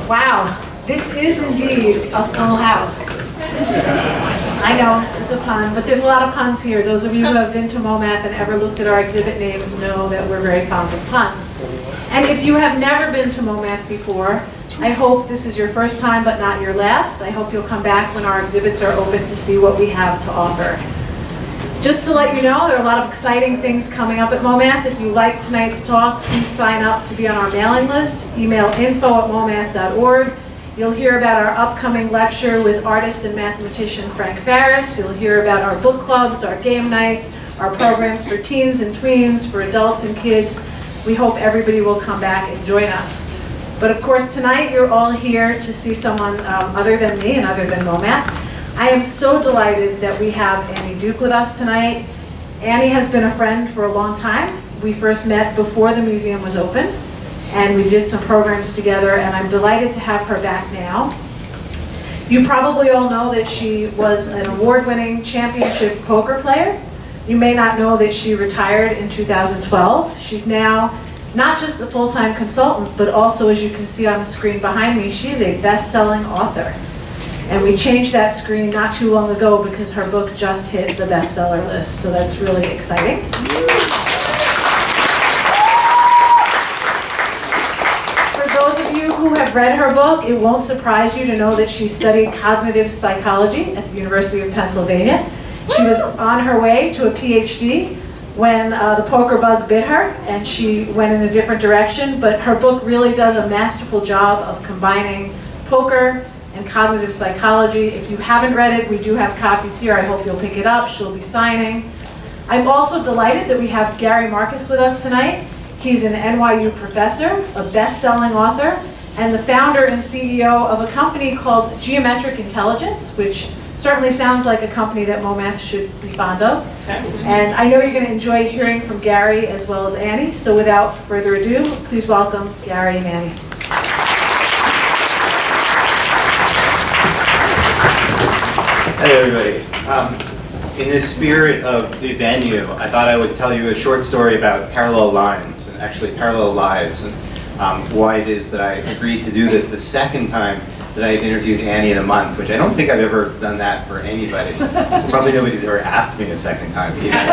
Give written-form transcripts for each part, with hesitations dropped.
Wow, this is indeed a full house. I know, it's a pun, but there's a lot of puns here. Those of you who have been to MoMath and ever looked at our exhibit names know that we're very fond of puns. And if you have never been to MoMath before, I hope this is your first time but not your last. I hope you'll come back when our exhibits are open to see what we have to offer. Just to let you know, there are a lot of exciting things coming up at MoMath. If you like tonight's talk, please sign up to be on our mailing list. Email info@momath.org. You'll hear about our upcoming lecture with artist and mathematician Frank Farris. You'll hear about our book clubs, our game nights, our programs for teens and tweens, for adults and kids. We hope everybody will come back and join us. But of course, tonight you're all here to see someone other than me and other than MoMath. I am so delighted that we have Annie Duke with us tonight. Annie has been a friend for a long time. We first met before the museum was open, and we did some programs together, and I'm delighted to have her back now. You probably all know that she was an award-winning championship poker player. You may not know that she retired in 2012. She's now not just a full-time consultant, but also, as you can see on the screen behind me, she's a best-selling author. And we changed that screen not too long ago because her book just hit the bestseller list, so that's really exciting. For those of you who have read her book, it won't surprise you to know that she studied cognitive psychology at the University of Pennsylvania. She was on her way to a PhD when the poker bug bit her, and she went in a different direction, but her book really does a masterful job of combining poker and cognitive psychology. If you haven't read it, we do have copies here. I hope you'll pick it up. She'll be signing. I'm also delighted that we have Gary Marcus with us tonight. He's an NYU professor, a best-selling author, and the founder and CEO of a company called Geometric Intelligence, which certainly sounds like a company that MoMath should be fond of. And I know you're going to enjoy hearing from Gary as well as Annie, so without further ado, please welcome Gary and Annie. Hey everybody. In the spirit of the venue, I thought I would tell you a short story about parallel lines, and actually parallel lives, and why it is that I agreed to do this the second time that I've interviewed Annie in a month, which I don't think I've ever done that for anybody. Probably nobody's ever asked me a second time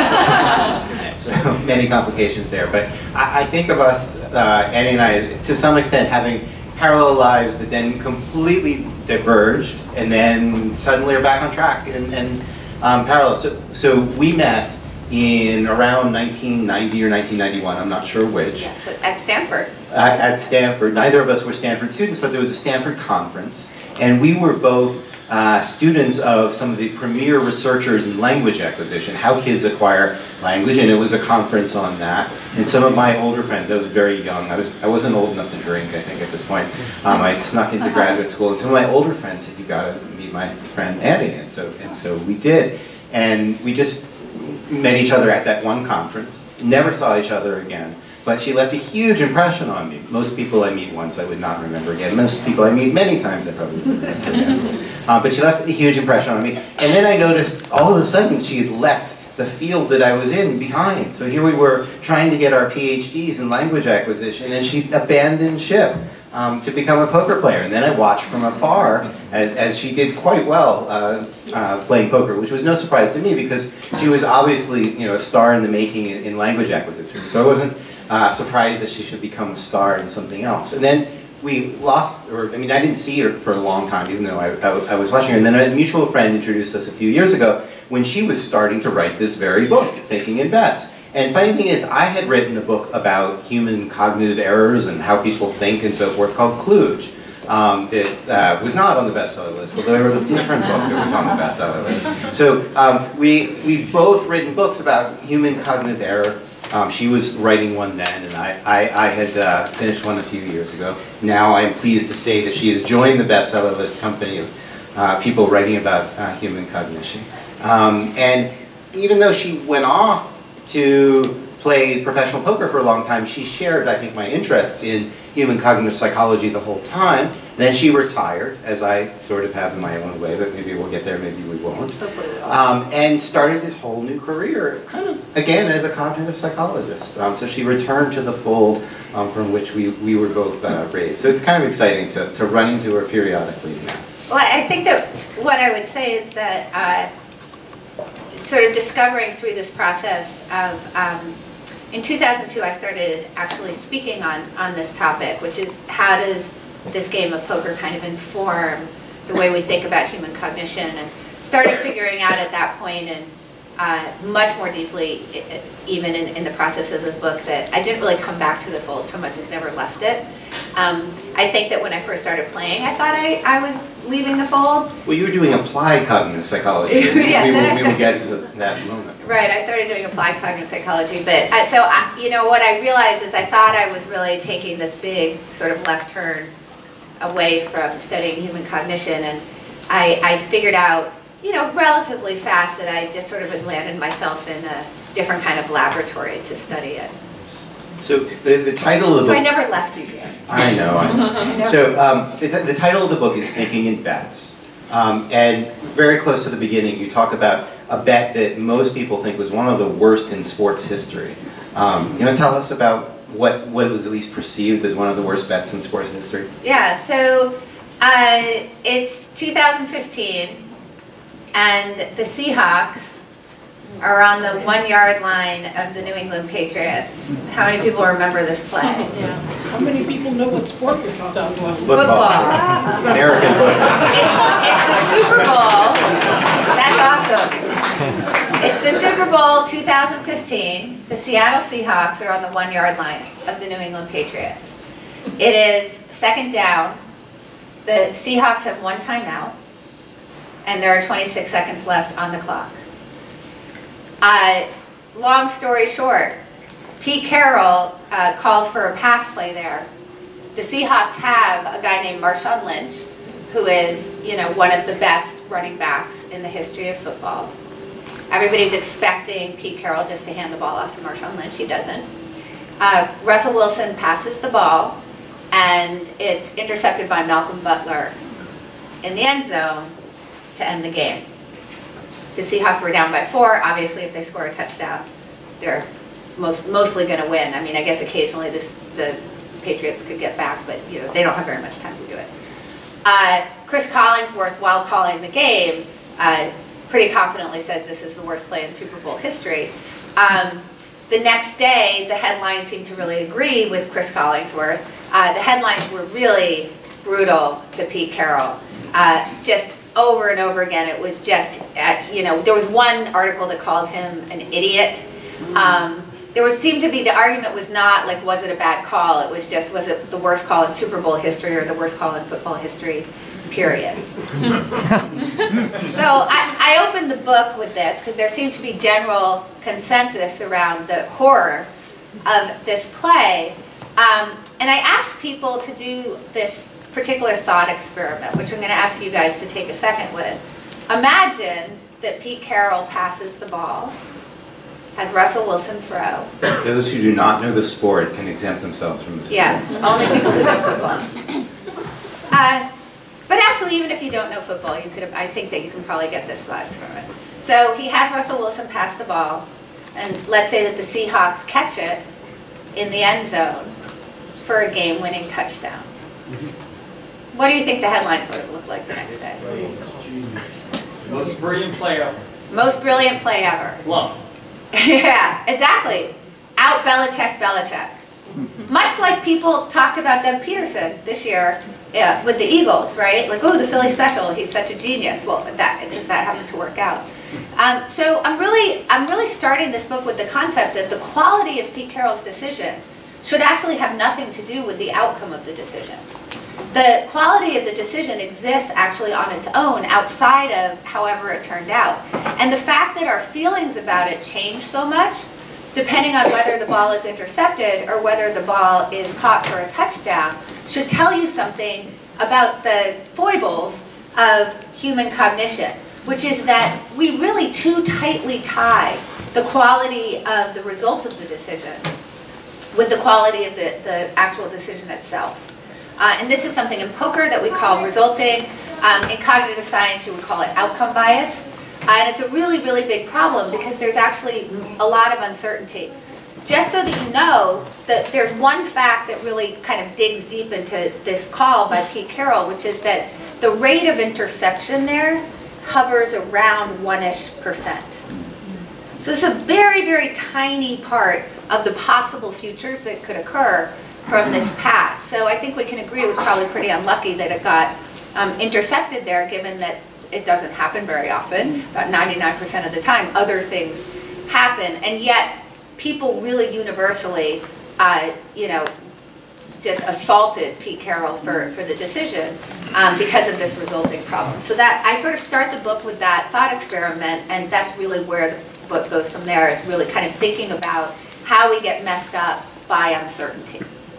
either. So many complications there. But I think of us, Annie and I, as, to some extent, having parallel lives that then completely diverged and then suddenly are back on track and parallel. So we met in around 1990 or 1991, I'm not sure which. Yes, at Stanford. At Stanford. Neither of us were Stanford students, but there was a Stanford conference, and we were both students of some of the premier researchers in language acquisition, how kids acquire language, and it was a conference on that. And some of my older friends, I was very young, I wasn't old enough to drink, I think, at this point. I snuck into graduate school, and some of my older friends said, you gotta meet my friend Annie, and so we did. And we just met each other at that one conference, never saw each other again. But she left a huge impression on me. Most people I meet once I would not remember again. Most people I meet many times I probably would remember again. But she left a huge impression on me. And then I noticed all of a sudden she had left the field that I was in behind. So here we were trying to get our PhDs in language acquisition, and she abandoned ship to become a poker player. And then I watched from afar as she did quite well playing poker, which was no surprise to me because she was obviously, a star in the making in language acquisition. So I wasn't surprised that she should become a star in something else. And then we lost, I didn't see her for a long time, even though I was watching her. And then a mutual friend introduced us a few years ago when she was starting to write this very book, Thinking in Bets. And funny thing is, I had written a book about human cognitive errors and how people think and so forth called Klooge. That was not on the bestseller list, although I wrote a different book that was on the bestseller list. So we both written books about human cognitive error. She was writing one then, and I had finished one a few years ago. Now I'm pleased to say that she has joined the bestseller list company of people writing about human cognition. And even though she went off to play professional poker for a long time, she shared, I think, my interests in human cognitive psychology the whole time. Then she retired, as I sort of have in my own way, but maybe we'll get there, maybe we won't. Hopefully we will. And started this whole new career, kind of, again, as a cognitive psychologist. So she returned to the fold from which we were both raised. So it's kind of exciting to run into her periodically now. Well, I think that what I would say is that sort of discovering through this process of, in 2002 I started actually speaking on this topic, which is how does this game of poker kind of inform the way we think about human cognition, and started figuring out at that point, and much more deeply even in the process of this book, that I didn't really come back to the fold so much as never left it. I think that when I first started playing, I thought I was leaving the fold. Well, you were doing applied cognitive psychology. Yes, we will get to that moment. Right, I started doing applied cognitive psychology, but you know, what I realized is I thought I was really taking this big sort of left turn away from studying human cognition, and I figured out, you know, relatively fast that I just sort of had landed myself in a different kind of laboratory to study it. So the title of the book... So I never left you here. I know. So the title of the book is Thinking in Bets. And very close to the beginning, you talk about a bet that most people think was one of the worst in sports history. You want to tell us about what was at least perceived as one of the worst bets in sports history? Yeah, so it's 2015, and the Seahawks are on the 1-yard line of the New England Patriots. How many people remember this play? Yeah. How many people know what sport we're talking about? Football. American football. It's the Super Bowl. That's awesome. It's the Super Bowl 2015. The Seattle Seahawks are on the 1-yard line of the New England Patriots. It is second down. The Seahawks have one timeout, and there are 26 seconds left on the clock. Long story short, Pete Carroll calls for a pass play there. The Seahawks have a guy named Marshawn Lynch, who is, you know, one of the best running backs in the history of football. Everybody's expecting Pete Carroll just to hand the ball off to Marshawn Lynch. He doesn't. Russell Wilson passes the ball, and it's intercepted by Malcolm Butler in the end zone to end the game. The Seahawks were down by 4. Obviously, if they score a touchdown, they're mostly going to win. I mean, I guess occasionally the Patriots could get back, but you know, they don't have very much time to do it. Chris Collinsworth, while calling the game, pretty confidently says this is the worst play in Super Bowl history. The next day, the headlines seemed to really agree with Chris Collinsworth. The headlines were really brutal to Pete Carroll. Just over and over again, it was just, you know, there was one article that called him an idiot. Seemed to be, the argument was not like, was it a bad call? It was just, was it the worst call in Super Bowl history or the worst call in football history, period. So I opened the book with this because there seemed to be general consensus around the horror of this play. And I asked people to do this particular thought experiment, which I'm going to ask you guys to take a second with. Imagine that Pete Carroll passes the ball, has Russell Wilson throw. Those who do not know the sport can exempt themselves from this. Yes, only people who know football. But actually, even if you don't know football, you could. I think that you can probably get this thought experiment. So he has Russell Wilson pass the ball, and let's say that the Seahawks catch it in the end zone for a game-winning touchdown. What do you think the headlines would have looked like the next day? Most brilliant play ever. Most brilliant play ever. Love. Yeah, exactly. Out Belichick, Belichick. Much like people talked about Doug Peterson this year with the Eagles, right? Like, oh, the Philly special, he's such a genius. Well, because that happened to work out. So I'm really starting this book with the concept of the quality of Pete Carroll's decision should actually have nothing to do with the outcome of the decision. The quality of the decision exists actually on its own outside of however it turned out. And the fact that our feelings about it change so much, depending on whether the ball is intercepted or whether the ball is caught for a touchdown, should tell you something about the foibles of human cognition, which is that we really too tightly tie the quality of the result of the decision with the quality of the actual decision itself. And this is something in poker that we call resulting. In cognitive science, you would call it outcome bias. And it's a really, really big problem because there's actually a lot of uncertainty. Just so that you know, that there's one fact that really kind of digs deep into this call by Pete Carroll, which is that the rate of interception there hovers around 1-ish%. So it's a very, very tiny part of the possible futures that could occur from this past. So I think we can agree it was probably pretty unlucky that it got intercepted there, given that it doesn't happen very often. About 99% of the time, other things happen, and yet people really universally, just assaulted Pete Carroll for the decision because of this resulting problem. So that I sort of start the book with that thought experiment, and that's really where the book goes from there, is really kind of thinking about how we get messed up by uncertainty.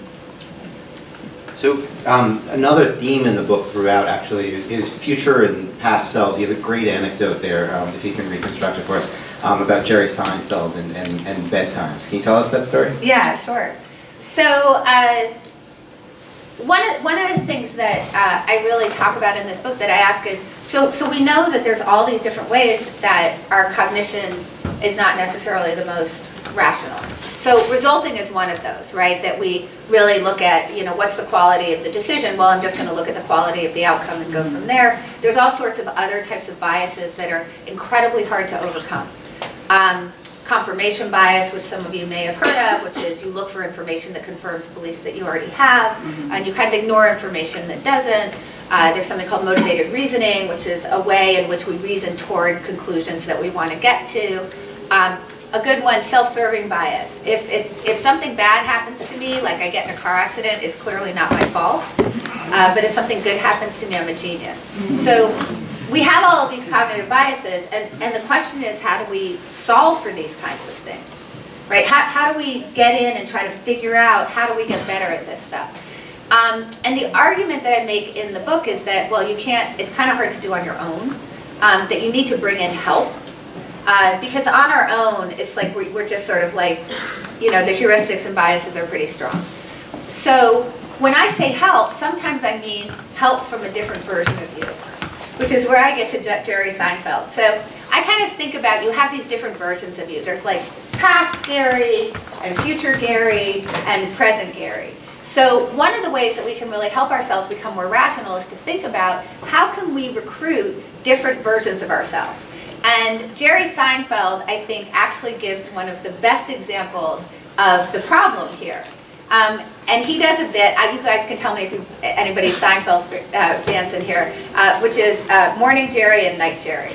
So another theme in the book throughout actually is future and past selves. You have a great anecdote there, if you can reconstruct it for us, about Jerry Seinfeld and bedtimes. Can you tell us that story? Yeah, sure. So one of the things that I really talk about in this book that I ask is, so we know that there's all these different ways that our cognition is not necessarily the most rational. So resulting is one of those, right? That we really look at, what's the quality of the decision? Well, I'm just going to look at the quality of the outcome and go from there. There's all sorts of other types of biases that are incredibly hard to overcome. Confirmation bias, which some of you may have heard of, which is you look for information that confirms beliefs that you already have, and you kind of ignore information that doesn't. There's something called motivated reasoning, which is a way in which we reason toward conclusions that we want to get to. A good one, self-serving bias. If something bad happens to me, like I get in a car accident, it's clearly not my fault. But if something good happens to me, I'm a genius. So we have all of these cognitive biases, and the question is, how do we solve for these kinds of things? Right? How do we get in and try to figure out how do we get better at this stuff? And the argument that I make in the book is that, well, you can't, it's kind of hard to do on your own, that you need to bring in help. Because on our own, it's like we're just sort of like, the heuristics and biases are pretty strong. So when I say help, sometimes I mean help from a different version of you, which is where I get to Jerry Seinfeld. So I kind of think about, you have these different versions of you. There's like past Gary, and future Gary, and present Gary. So one of the ways that we can really help ourselves become more rational is to think about how can we recruit different versions of ourselves. And Jerry Seinfeld, I think, actually gives one of the best examples of the problem here. And he does a bit, you guys can tell me if anybody's Seinfeld fans in here, which is Morning Jerry and Night Jerry.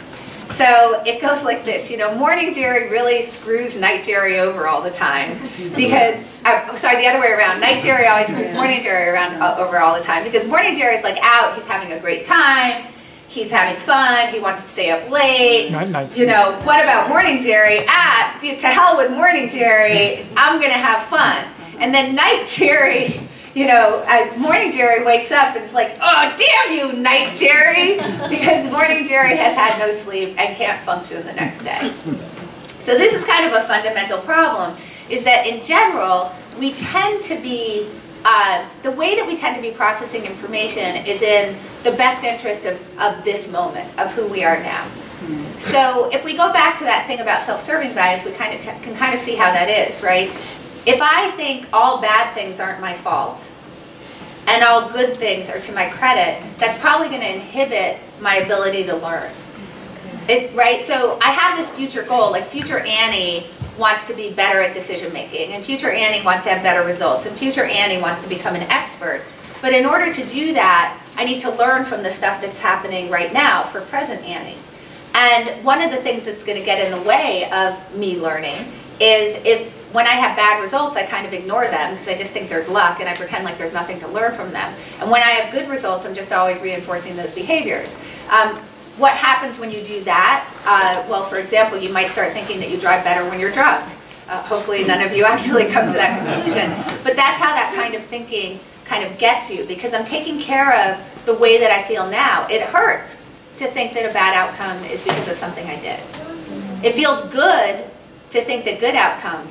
So it goes like this, Morning Jerry really screws Night Jerry over all the time because, sorry, the other way around. Night Jerry always screws Morning Jerry over all the time because Morning Jerry's like out, he's having a great time. He's having fun, he wants to stay up late. What about Morning Jerry? To hell with Morning Jerry, I'm gonna have fun. And then Night Jerry, Morning Jerry wakes up and is like, oh, damn you, Night Jerry, because Morning Jerry has had no sleep and can't function the next day. So this is kind of a fundamental problem, is that in general, we tend to be, the way that we tend to be processing information is in the best interest of this moment, of who we are now. So if we go back to that thing about self-serving bias, we can kind of see how that is, right? If I think all bad things aren't my fault, and all good things are to my credit, that's probably going to inhibit my ability to learn. Right? So I have this future goal, like future Annie wants to be better at decision making, and future Annie wants to have better results, and future Annie wants to become an expert. But in order to do that, I need to learn from the stuff that's happening right now for present Annie. And one of the things that's going to get in the way of me learning is when I have bad results, I kind of ignore them because I just think there's luck and I pretend like there's nothing to learn from them. And when I have good results, I'm just always reinforcing those behaviors. What happens when you do that? Well, for example, you might start thinking that you drive better when you're drunk. Hopefully none of you actually come to that conclusion. But that's how that kind of thinking kind of gets you, because I'm taking care of the way that I feel now. It hurts to think that a bad outcome is because of something I did. It feels good to think that good outcomes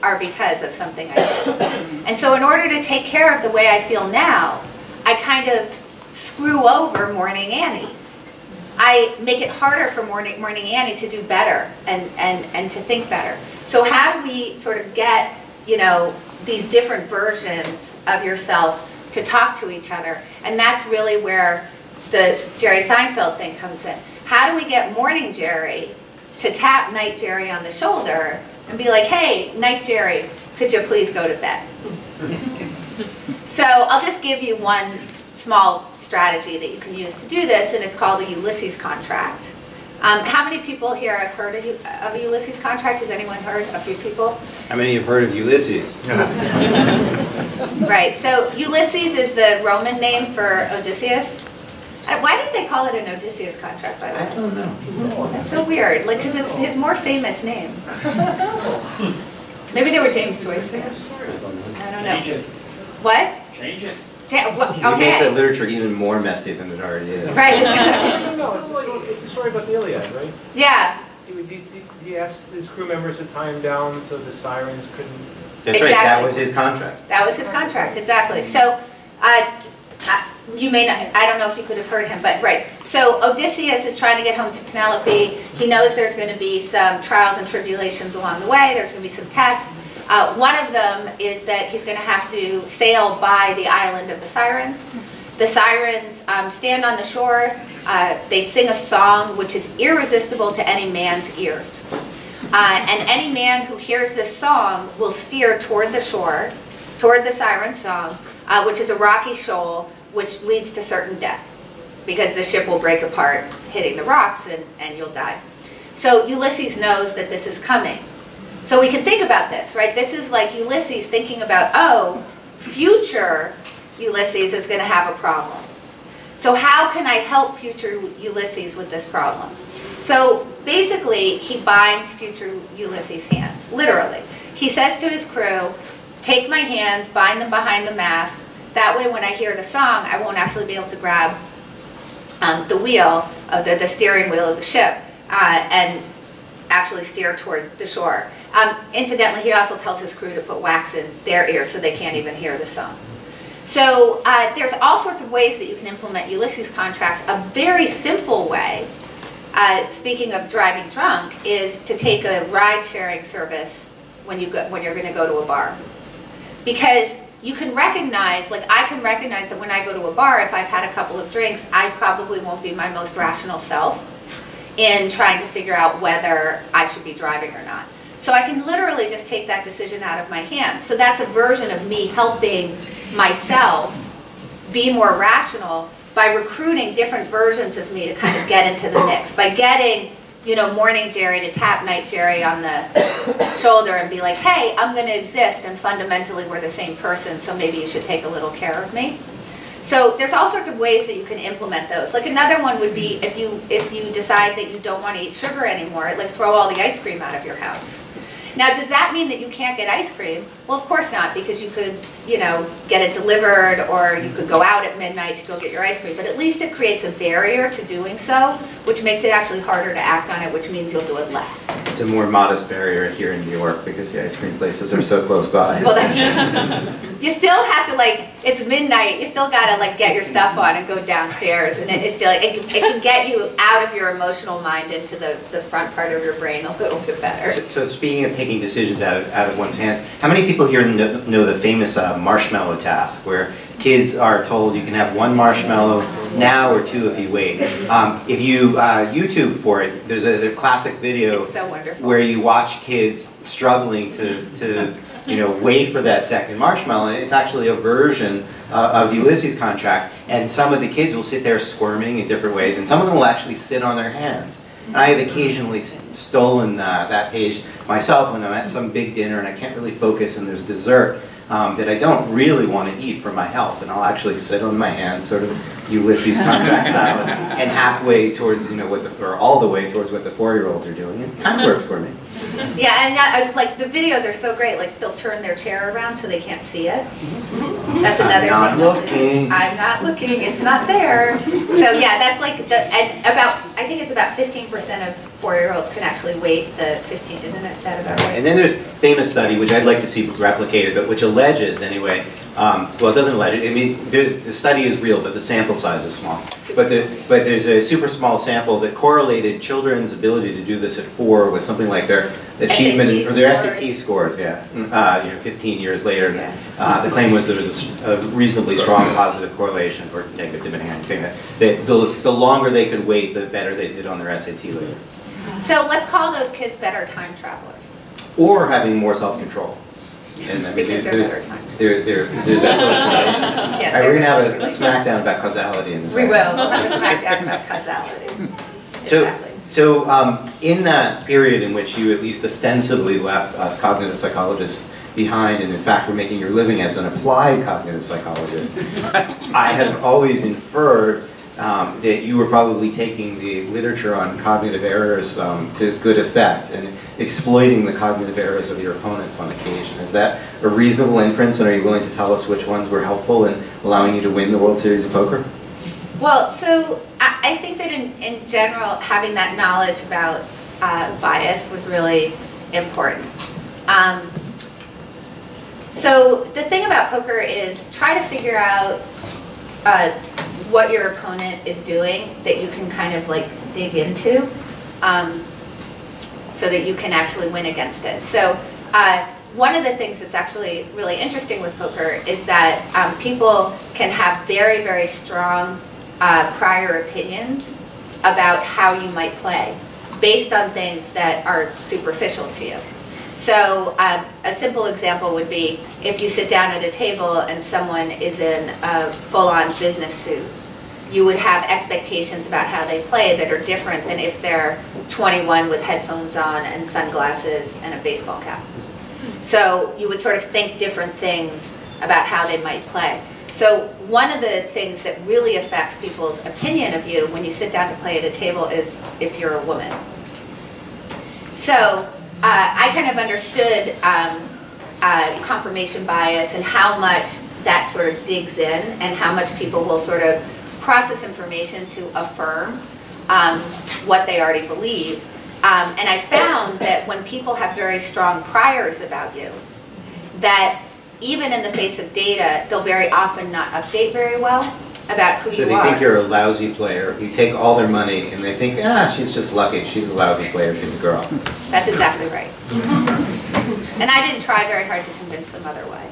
are because of something I did. And so in order to take care of the way I feel now, I kind of screw over Morning Annie. I make it harder for Morning Annie to do better and to think better. So how do we sort of get, you know, these different versions of yourself to talk to each other? And that's really where the Jerry Seinfeld thing comes in. How do we get Morning Jerry to tap Night Jerry on the shoulder and be like, hey, Night Jerry, could you please go to bed? So I'll just give you one small strategy that you can use to do this, and it's called the Ulysses contract. How many people here have heard of Ulysses contract? Has anyone heard? A few people? How many have heard of Ulysses? Right, so Ulysses is the Roman name for Odysseus. Why did they call it an Odysseus contract, by the way? I don't know. That's so weird, like, because it's his more famous name. Maybe they were James Joyce fans. I don't know. Change it. What? Change it. You make the Okay. literature even more messy than it already is. Right. No, it's a story about the Iliad, right? Yeah. He asked his crew members to time down so the sirens couldn't... That's right, that Exactly. was his contract. That was his contract, exactly. So, you may not, I don't know if you could have heard him, but right. So Odysseus is trying to get home to Penelope. He knows there's going to be some trials and tribulations along the way. There's going to be some tests. One of them is that he's going to have to sail by the island of the Sirens. The Sirens stand on the shore. They sing a song which is irresistible to any man's ears. And any man who hears this song will steer toward the shore, toward the siren song, which is a rocky shoal, which leads to certain death, because the ship will break apart, hitting the rocks, and you'll die. So Ulysses knows that this is coming. So we can think about this, right? This is like Ulysses thinking about, oh, future Ulysses is going to have a problem. So how can I help future Ulysses with this problem? So basically, he binds future Ulysses' hands, literally. He says to his crew, take my hands, bind them behind the mast. That way when I hear the song, I won't actually be able to grab the wheel, the steering wheel of the ship, and actually steer toward the shore. Incidentally, he also tells his crew to put wax in their ears so they can't even hear the song. So there's all sorts of ways that you can implement Ulysses contracts. A very simple way, speaking of driving drunk, is to take a ride-sharing service when you're going to go to a bar. Because you can recognize, like I can recognize that when I go to a bar, if I've had a couple of drinks, I probably won't be my most rational self in trying to figure out whether I should be driving or not. So I can literally just take that decision out of my hands. So that's a version of me helping myself be more rational by recruiting different versions of me to kind of get into the mix. By getting, you know, Morning Jerry to tap Night Jerry on the shoulder and be like, hey, I'm going to exist and fundamentally we're the same person, so maybe you should take a little care of me. So there's all sorts of ways that you can implement those. Like another one would be if you decide that you don't want to eat sugar anymore, like throw all the ice cream out of your house. Now, does that mean that you can't get ice cream? Well, of course not, because you could, you know, get it delivered, or you could go out at midnight to go get your ice cream. But at least it creates a barrier to doing so, which makes it actually harder to act on it, which means you'll do it less. It's a more modest barrier here in New York because the ice cream places are so close by. Well, that's true. You still have to, like, it's midnight, you still gotta, like, get your stuff on and go downstairs, and it can get you out of your emotional mind into the front part of your brain a little bit better. So speaking of taking decisions out of one's hands, how many people here know the famous marshmallow task, where kids are told you can have one marshmallow now or two if you wait? If you YouTube for it, there's a classic video It's so wonderful. where you watch kids struggling to you know, wait for that second marshmallow. And it's actually a version of the Ulysses contract, and some of the kids will sit there squirming in different ways, and some of them will actually sit on their hands. And I have occasionally stolen that page myself when I'm at some big dinner and I can't really focus and there's dessert that I don't really want to eat for my health, and I'll actually sit on my hands, sort of Ulysses contract style, and halfway towards, you know, or all the way towards what the 4-year-olds are doing. It kind of works for me. Yeah, and like the videos are so great. Like they'll turn their chair around so they can't see it. That's another I'm not thing. looking. I'm not looking. It's not there. So yeah, that's like I think it's about 15% of 4-year-olds can actually wait the 15, isn't that about right? And then there's a famous study, which I'd like to see replicated, but which alleges, anyway, well, it doesn't allege it. I mean, the study is real, but the sample size is small. But there's a super small sample that correlated children's ability to do this at 4 with something like their achievement, or their SAT scores, yeah, 15 years later. Yeah. The claim was there was a reasonably strong positive correlation, or negative, depending on anything, that the longer they could wait, the better they did on their SAT later. So let's call those kids better time travelers. Or having more self-control. And I mean, Because they're better time. There's a close relation. Yes, We're going to have a relation. smackdown about causality in this. We will. We'll have a smackdown about causality. Exactly. So in that period in which you at least ostensibly left us cognitive psychologists behind, and in fact were making your living as an applied cognitive psychologist, I have always inferred that you were probably taking the literature on cognitive errors to good effect and exploiting the cognitive errors of your opponents on occasion. Is that a reasonable inference, and are you willing to tell us which ones were helpful in allowing you to win the World Series of Poker? Well, so I think that in general, having that knowledge about bias was really important. So the thing about poker is try to figure out what your opponent is doing that you can kind of like dig into so that you can actually win against it. So one of the things that's actually really interesting with poker is that people can have very, very strong prior opinions about how you might play based on things that are superficial to you. So a simple example would be if you sit down at a table and someone is in a full-on business suit, you would have expectations about how they play that are different than if they're 21 with headphones on and sunglasses and a baseball cap. So you would sort of think different things about how they might play. So one of the things that really affects people's opinion of you when you sit down to play at a table is if you're a woman. So I kind of understood confirmation bias and how much that sort of digs in and how much people will sort of process information to affirm what they already believe. And I found that when people have very strong priors about you, that even in the face of data, they'll very often not update very well about who you are. So they think you're a lousy player. You take all their money and they think, she's just lucky. She's a lousy player. She's a girl. That's exactly right. And I didn't try very hard to convince them otherwise.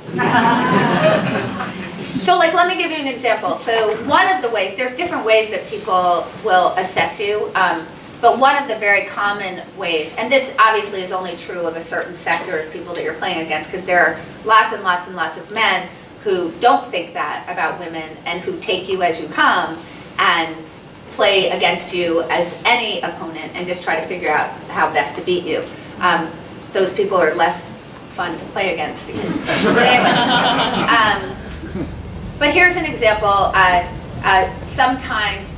So like, let me give you an example. So one of the ways, there's different ways that people will assess you, but one of the very common ways, and this obviously is only true of a certain sector of people that you're playing against, because there are lots and lots and lots of men who don't think that about women and who take you as you come and play against you as any opponent and just try to figure out how best to beat you. Those people are less fun to play against. Because, but anyway, but here's an example. Sometimes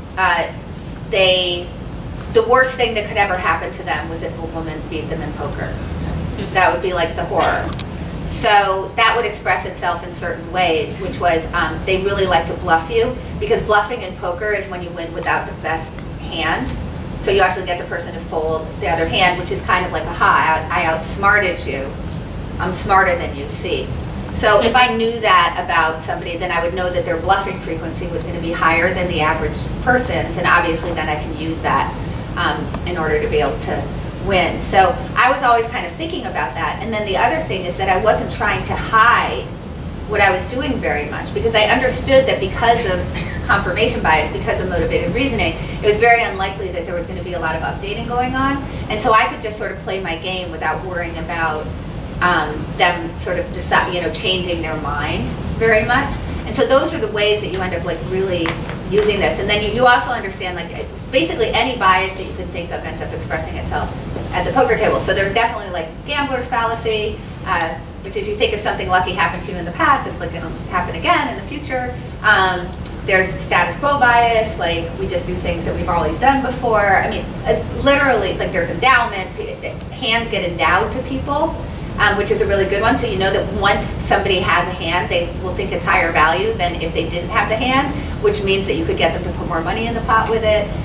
the worst thing that could ever happen to them was if a woman beat them in poker. That would be like the horror. So that would express itself in certain ways, which was they really like to bluff you, because bluffing in poker is when you win without the best hand. So you actually get the person to fold the other hand, which is kind of like, aha, I outsmarted you. I'm smarter than you, see. So if I knew that about somebody, then I would know that their bluffing frequency was going to be higher than the average person's, and obviously then I can use that in order to be able to win. So I was always kind of thinking about that. And then the other thing is that I wasn't trying to hide what I was doing very much, because I understood that because of confirmation bias, because of motivated reasoning, it was very unlikely that there was going to be a lot of updating going on. And so I could just sort of play my game without worrying about them sort of changing their mind very much. And so those are the ways that you end up like really using this. And then you also understand like basically any bias that you can think of ends up expressing itself at the poker table. So there's definitely like gambler's fallacy, which is you think if something lucky happened to you in the past, it's like going to happen again in the future. There's status quo bias, like we just do things that we've always done before. I mean, it's literally like there's endowment. Hands get endowed to people, which is a really good one. So you know that once somebody has a hand, they will think it's higher value than if they didn't have the hand, which means that you could get them to put more money in the pot with it.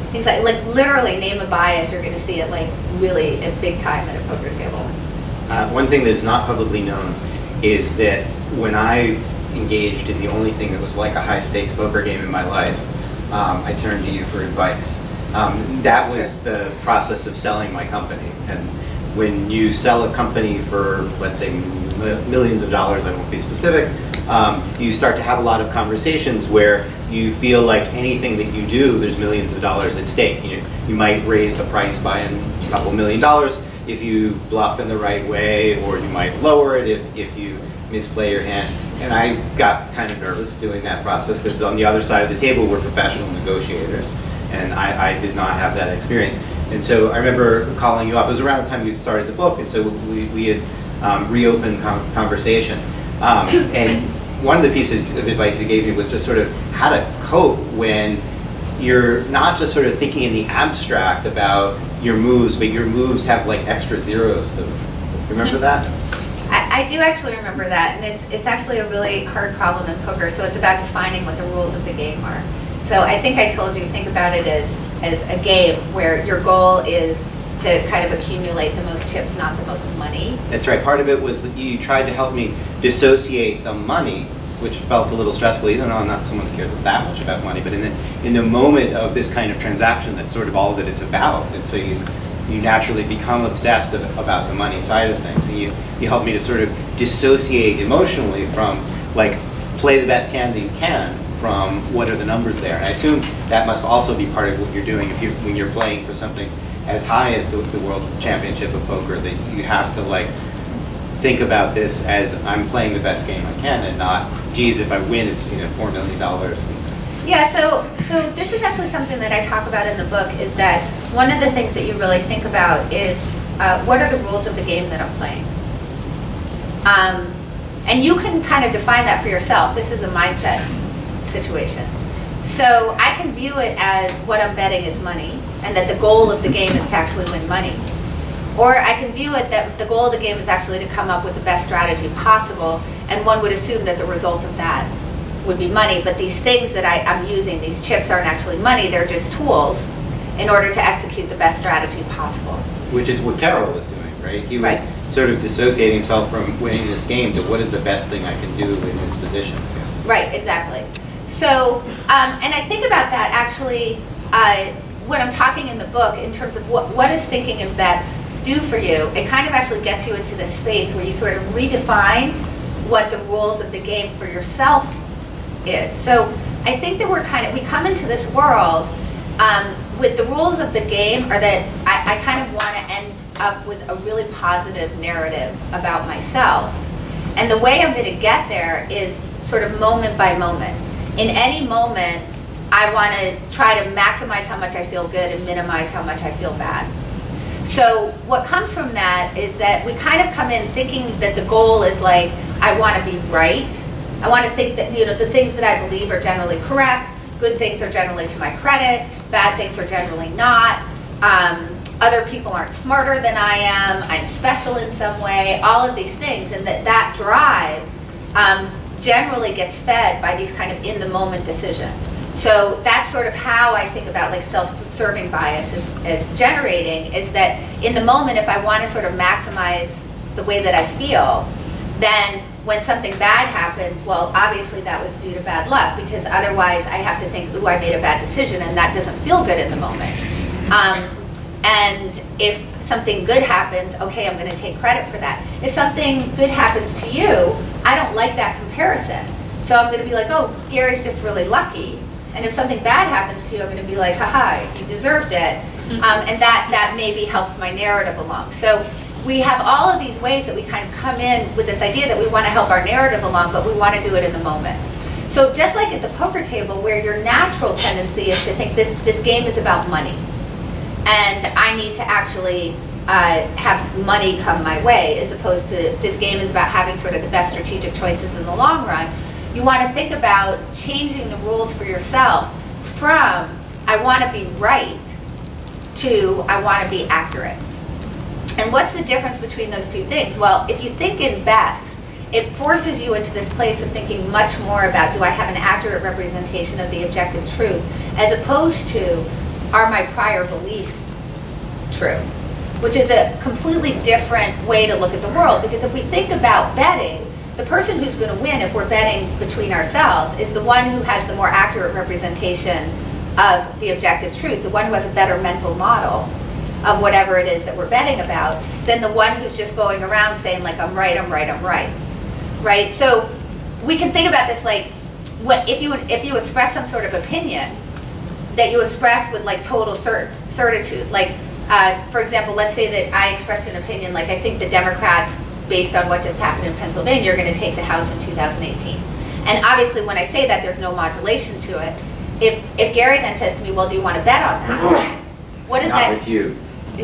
things like literally name a bias, you're going to see it like really at big time at a poker table. One thing that's not publicly known is that when I engaged in the only thing that was like a high-stakes poker game in my life, I turned to you for advice. That was the process of selling my company. And when you sell a company for, let's say, millions of dollars, I won't be specific, you start to have a lot of conversations where you feel like anything that you do, there's millions of dollars at stake. You might raise the price by a couple $1 million if you bluff in the right way, or you might lower it if you misplay your hand. And I got kind of nervous doing that process because on the other side of the table were professional negotiators, and I did not have that experience. And so I remember calling you up. It was around the time you'd started the book, and so we had reopened conversation. And one of the pieces of advice you gave me was just sort of how to cope when you're not just sort of thinking in the abstract about your moves, but your moves have like extra zeros to them. Remember that? I do actually remember that, and it's actually a really hard problem in poker, so it's about defining what the rules of the game are. So I think I told you, think about it as a game where your goal is to kind of accumulate the most chips, not the most money. That's right. Part of it was that you tried to help me dissociate the money, which felt a little stressful. Even though I'm not someone who cares that much about money, but in the moment of this kind of transaction, that's sort of all that it's about. And so you naturally become obsessed about the money side of things. And you help me to sort of dissociate emotionally from, like, play the best hand that you can from what are the numbers there. And I assume that must also be part of what you're doing when you're playing for something as high as the World Championship of Poker, that you have to like think about this as I'm playing the best game I can, and not, geez, if I win, it's $4 million. Yeah, so this is actually something that I talk about in the book, is that one of the things that you really think about is what are the rules of the game that I'm playing? And you can kind of define that for yourself. This is a mindset situation. So I can view it as what I'm betting is money, and that the goal of the game is to actually win money. Or I can view it that the goal of the game is actually to come up with the best strategy possible, and one would assume that the result of that would be money, but these things that I'm using, these chips, aren't actually money, they're just tools in order to execute the best strategy possible. Which is what Carroll was doing, right? He was sort of dissociating himself from winning this game to what is the best thing I can do in this position. Yes. Right, exactly. So, and I think about that actually when I'm talking in the book in terms of what does thinking in bets do for you. It kind of actually gets you into this space where you sort of redefine what the rules of the game for yourself is. So I think that we come into this world with the rules of the game, or that I kind of want to end up with a really positive narrative about myself. And the way I'm going to get there is sort of moment by moment. In any moment, I want to try to maximize how much I feel good and minimize how much I feel bad. So what comes from that is that we kind of come in thinking that the goal is like, I want to be right. I want to think that the things that I believe are generally correct. Good things are generally to my credit. Bad things are generally not. Other people aren't smarter than I am. I'm special in some way. All of these things, and that drive generally gets fed by these kind of in-the-moment decisions. So that's sort of how I think about like self-serving bias as generating, is that in the moment, if I want to sort of maximize the way that I feel, then when something bad happens, well, obviously that was due to bad luck, because otherwise I have to think, ooh, I made a bad decision, and that doesn't feel good in the moment. And if something good happens, okay, I'm going to take credit for that. If something good happens to you, I don't like that comparison. So I'm going to be like, oh, Gary's just really lucky. And if something bad happens to you, I'm going to be like, haha, you deserved it. And that maybe helps my narrative along. So we have all of these ways that we kind of come in with this idea that we want to help our narrative along, but we want to do it in the moment. So just like at the poker table, where your natural tendency is to think this game is about money, and I need to actually have money come my way, as opposed to this game is about having sort of the best strategic choices in the long run. You want to think about changing the rules for yourself from I want to be right to I want to be accurate. And what's the difference between those two things? Well, if you think in bets, it forces you into this place of thinking much more about, do I have an accurate representation of the objective truth, as opposed to, are my prior beliefs true? Which is a completely different way to look at the world, because if we think about betting, the person who's going to win if we're betting between ourselves is the one who has the more accurate representation of the objective truth, the one who has a better mental model of whatever it is that we're betting about, than the one who's just going around saying like, I'm right, I'm right, I'm right. Right? So we can think about this like, if you express some sort of opinion that you express with like total certitude, like for example, let's say that I expressed an opinion like, I think the Democrats, based on what just happened in Pennsylvania, are going to take the House in 2018. And obviously when I say that, there's no modulation to it. If Gary then says to me, well, do you want to bet on that? What is that? Not with you. Do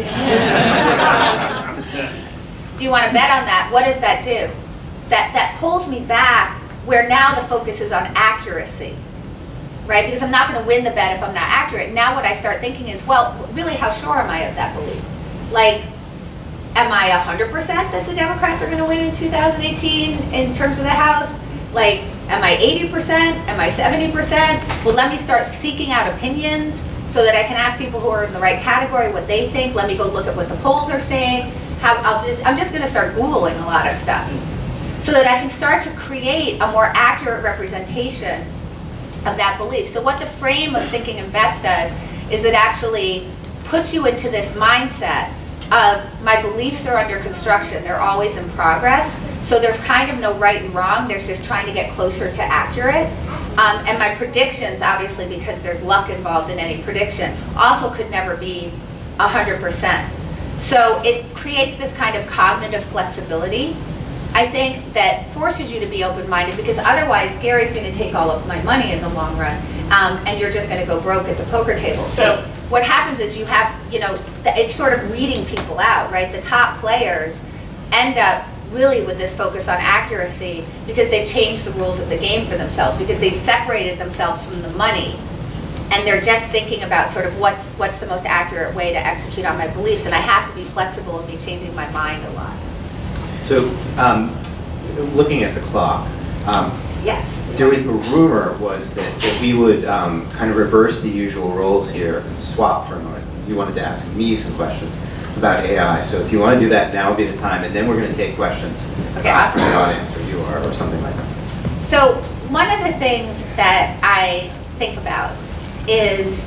you want to bet on that? What does that do? That pulls me back where now the focus is on accuracy, right? Because I'm not going to win the bet if I'm not accurate. Now what I start thinking is, well, really, how sure am I of that belief? Like, am I 100% that the Democrats are going to win in 2018 in terms of the House? Like, am I 80%? Am I 70%? Well, let me start seeking out opinions so that I can ask people who are in the right category what they think. Let me go look at what the polls are saying. I'm just going to start Googling a lot of stuff so that I can start to create a more accurate representation of that belief. So what the frame of thinking in bets does is it actually puts you into this mindset of my beliefs are under construction. They're always in progress. So there's kind of no right and wrong. There's just trying to get closer to accurate. And my predictions, obviously, because there's luck involved in any prediction, also could never be 100%. So it creates this kind of cognitive flexibility, I think, that forces you to be open-minded, because otherwise Gary's going to take all of my money in the long run, and you're just going to go broke at the poker table. So what happens is you have, it's sort of weeding people out, right? The top players end up really with this focus on accuracy because they've changed the rules of the game for themselves, because they've separated themselves from the money, and they're just thinking about sort of what's the most accurate way to execute on my beliefs, and I have to be flexible and be changing my mind a lot. So, looking at the clock, Yes. the rumor was that we would kind of reverse the usual roles here and swap for a moment. You wanted to ask me some questions about AI, so if you want to do that, now would be the time, and then we're going to take questions Okay, awesome. from the audience, or something like that. So one of the things that I think about is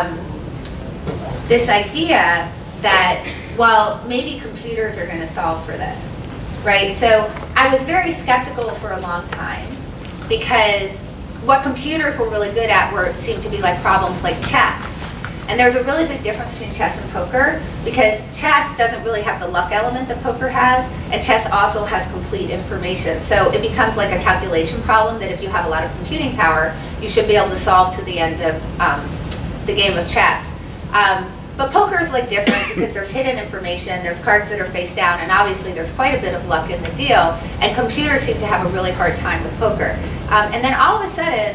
this idea that, well, maybe computers are going to solve for this, right? So I was very skeptical for a long time, because what computers were really good at seemed to be like problems like chess. And there's a really big difference between chess and poker, because chess doesn't really have the luck element that poker has, and chess also has complete information. So it becomes like a calculation problem that if you have a lot of computing power, you should be able to solve to the end of the game of chess. But poker is like different because there's hidden information, there's cards that are face down, and obviously there's quite a bit of luck in the deal, and computers seem to have a really hard time with poker. And then all of a sudden,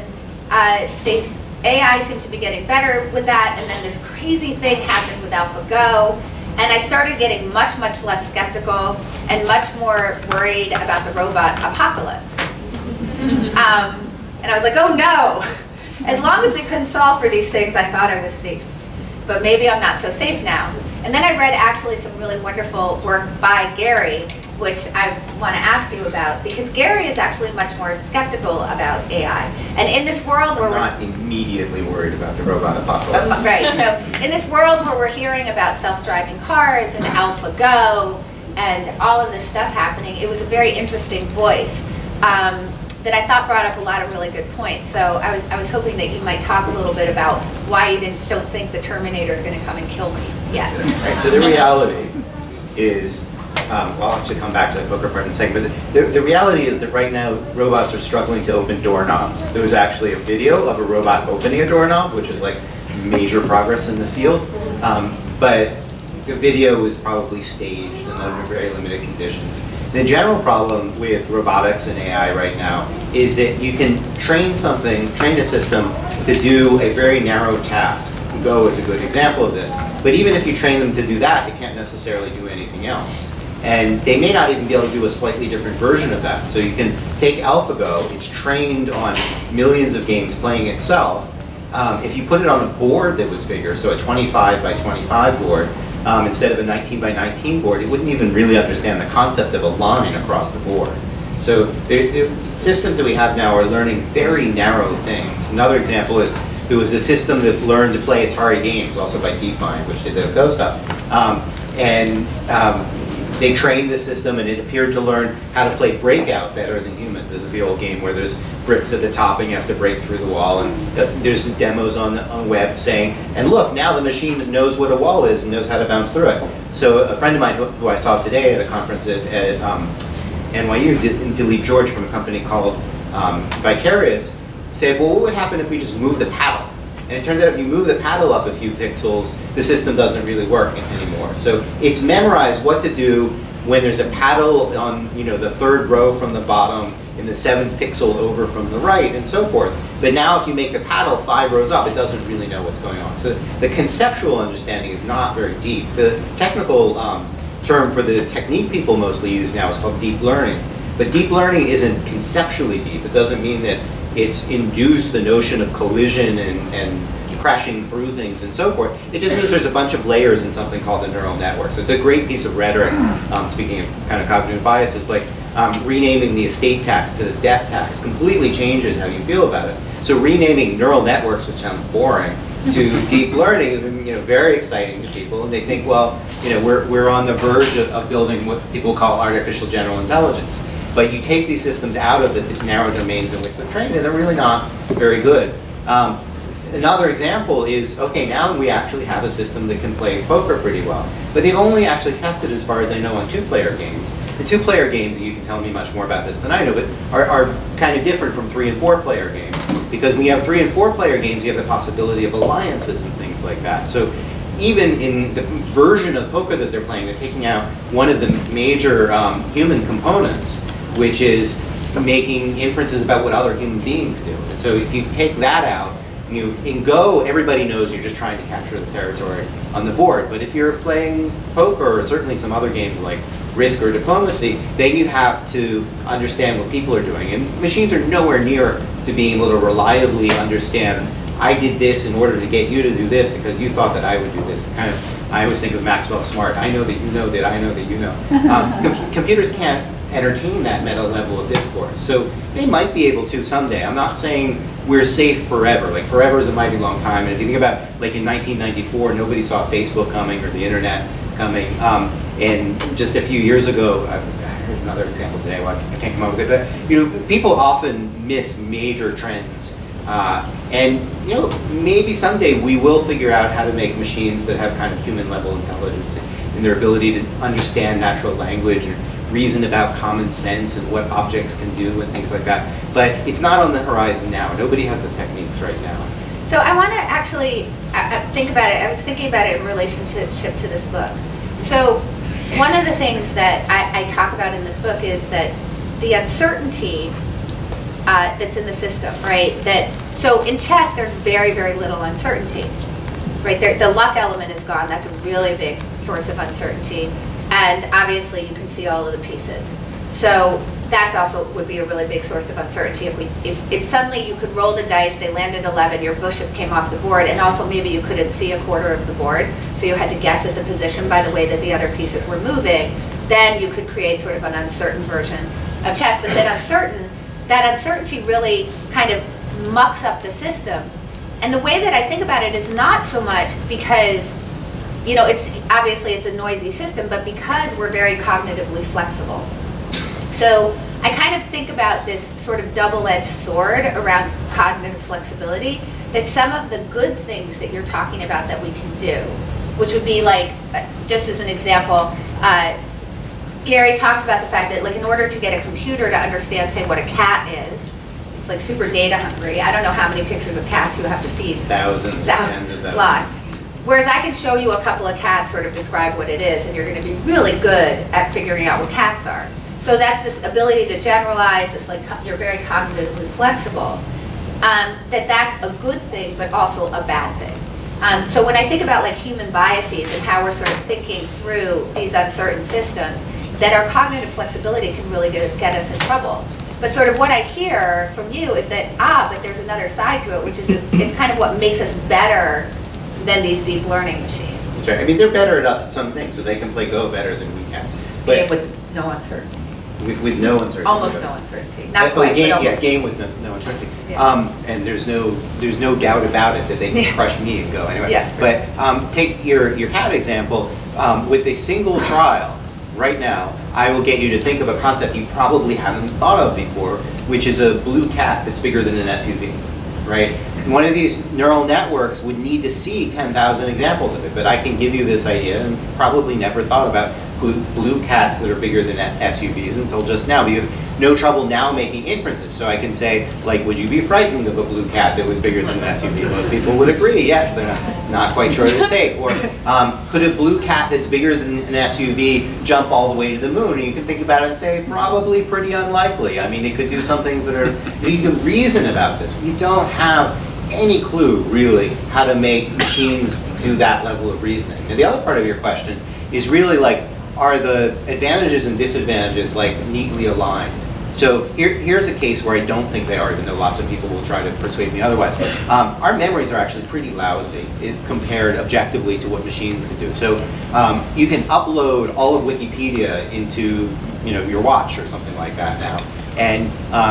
AI seemed to be getting better with that, and then this crazy thing happened with AlphaGo, and I started getting much, much less skeptical and much more worried about the robot apocalypse. And I was like, oh no! As long as they couldn't solve for these things, I thought I was safe. But maybe I'm not so safe now. And then I read actually some really wonderful work by Gary, which I want to ask you about, because Gary is actually much more skeptical about AI. And in this world where we're not immediately worried about the robot apocalypse. Right, so in this world where we're hearing about self-driving cars and AlphaGo and all of this stuff happening, it was a very interesting voice that I thought brought up a lot of really good points. So I was hoping that you might talk a little bit about why you don't think the Terminator is going to come and kill me yet. Right, so the reality is, well, I'll actually come back to the poker part in a second, but the reality is that right now robots are struggling to open doorknobs. There was actually a video of a robot opening a doorknob, which is like major progress in the field, but the video was probably staged and under very limited conditions. The general problem with robotics and AI right now is that you can train a system to do a very narrow task. Go is a good example of this. But even if you train them to do that, they can't necessarily do anything else. And they may not even be able to do a slightly different version of that. So you can take AlphaGo, it's trained on millions of games playing itself, if you put it on a board that was bigger, so a 25 by 25 board, instead of a 19 by 19 board, it wouldn't even really understand the concept of a line across the board. So the systems that we have now are learning very narrow things. Another example is there was a system that learned to play Atari games, also by DeepMind, which did the Go stuff. They trained the system and it appeared to learn how to play Breakout better than humans. This is the old game where there's bricks at the top and you have to break through the wall. And there's demos on the web saying, and look, now the machine knows what a wall is and knows how to bounce through it. So a friend of mine who I saw today at a conference at NYU, Dilip George from a company called Vicarious, said, well, what would happen if we just move the paddle? And it turns out if you move the paddle up a few pixels, the system doesn't really work anymore. So it's memorized what to do when there's a paddle on the third row from the bottom, in the 7th pixel over from the right, and so forth. But now if you make the paddle 5 rows up, it doesn't really know what's going on. So the conceptual understanding is not very deep. The technical term for the technique people mostly use now is called deep learning. But deep learning isn't conceptually deep. It doesn't mean that it's induced the notion of collision and crashing through things and so forth. It just means there's a bunch of layers in something called a neural network. So it's a great piece of rhetoric, speaking of kind of cognitive biases, like renaming the estate tax to the death tax completely changes how you feel about it. So renaming neural networks, which sound boring, to deep learning has been very exciting to people, and they think, well, we're on the verge of building what people call artificial general intelligence. But you take these systems out of the narrow domains in which they're trained, and they're really not very good. Another example is, okay, now we actually have a system that can play poker pretty well. But they've only actually tested, as far as I know, on 2-player games. The 2-player games, and you can tell me much more about this than I know, but are kind of different from 3- and 4-player games. Because when you have 3- and 4-player games, you have the possibility of alliances and things like that. So even in the version of poker that they're playing, they're taking out one of the major human components, which is making inferences about what other human beings do. And so if you take that out, in Go, everybody knows you're just trying to capture the territory on the board. But if you're playing poker, or certainly some other games like Risk or Diplomacy, then you have to understand what people are doing. And machines are nowhere near to being able to reliably understand, I did this in order to get you to do this because you thought that I would do this. I always think of Maxwell Smart. I know that you know that I know that you know. Computers can't entertain that meta level of discourse. So they might be able to someday. I'm not saying we're safe forever. Like forever is a mighty long time. And if you think about like in 1994, nobody saw Facebook coming or the internet coming. And just a few years ago, I heard another example today. Well, I can't come up with it. But people often miss major trends. And maybe someday we will figure out how to make machines that have kind of human level intelligence and their ability to understand natural language and reason about common sense and what objects can do and things like that. But it's not on the horizon now. Nobody has the techniques right now. So I want to actually think about it. I was thinking about it in relationship to this book. So one of the things that I talk about in this book is that the uncertainty that's in the system, right? So in chess, there's very, very little uncertainty, right? The luck element is gone. That's a really big source of uncertainty. And obviously, you can see all of the pieces. So that's also would be a really big source of uncertainty. If suddenly you could roll the dice, they landed 11, your bishop came off the board, and also maybe you couldn't see a quarter of the board, so you had to guess at the position by the way that the other pieces were moving, then you could create sort of an uncertain version of chess. But that uncertainty really kind of mucks up the system. And the way that I think about it is not so much because it's a noisy system, but because we're very cognitively flexible. So I kind of think about this sort of double-edged sword around cognitive flexibility, that some of the good things that you're talking about that we can do, which would be like, just as an example, Gary talks about the fact that like in order to get a computer to understand, say, what a cat is, it's like super data hungry. I don't know how many pictures of cats you have to feed. Thousands. Lots. Whereas I can show you a couple of cats, sort of describe what it is, and you're going to be really good at figuring out what cats are. So that's this ability to generalize, this like you're very cognitively flexible. That's a good thing, but also a bad thing. So when I think about like human biases and how we're sort of thinking through these uncertain systems, that our cognitive flexibility can really get us in trouble. But sort of what I hear from you is that, but there's another side to it, which is it's kind of what makes us better than these deep learning machines. That's right. I mean, they're better at us at some things, so they can play Go better than we can. But Game with no uncertainty. with no uncertainty. Almost no uncertainty. Not quite, game, but almost. Yeah, game with no uncertainty. Yeah. And there's no doubt about it that they can crush me and Go anyway. Yes. But take your cat example. With a single trial, right now, I will get you to think of a concept you probably haven't thought of before, which is a blue cat that's bigger than an SUV, right? One of these neural networks would need to see 10,000 examples of it, but I can give you this idea and probably never thought about blue cats that are bigger than SUVs until just now. But you have no trouble now making inferences. So I can say, like, would you be frightened of a blue cat that was bigger than an SUV? Most people would agree, yes, they're not quite sure of the take. Or could a blue cat that's bigger than an SUV jump all the way to the moon? And you can think about it and say, probably pretty unlikely. I mean, it could do some things that are, you can reason about this. We don't have any clue, really, how to make machines do that level of reasoning. Now, the other part of your question is really like, are the advantages and disadvantages like neatly aligned? So here's a case where I don't think they are, even though lots of people will try to persuade me otherwise. Our memories are actually pretty lousy compared objectively to what machines can do. So you can upload all of Wikipedia into your watch or something like that now. And